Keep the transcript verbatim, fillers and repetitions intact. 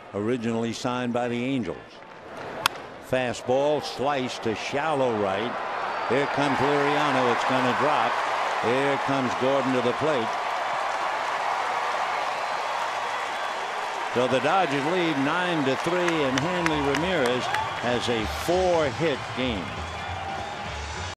originally signed by the Angels. Fastball sliced to shallow right. Here comes Liriano. It's going to drop. Here comes Gordon to the plate. So the Dodgers lead nine to three, and Hanley Ramirez has a four-hit game.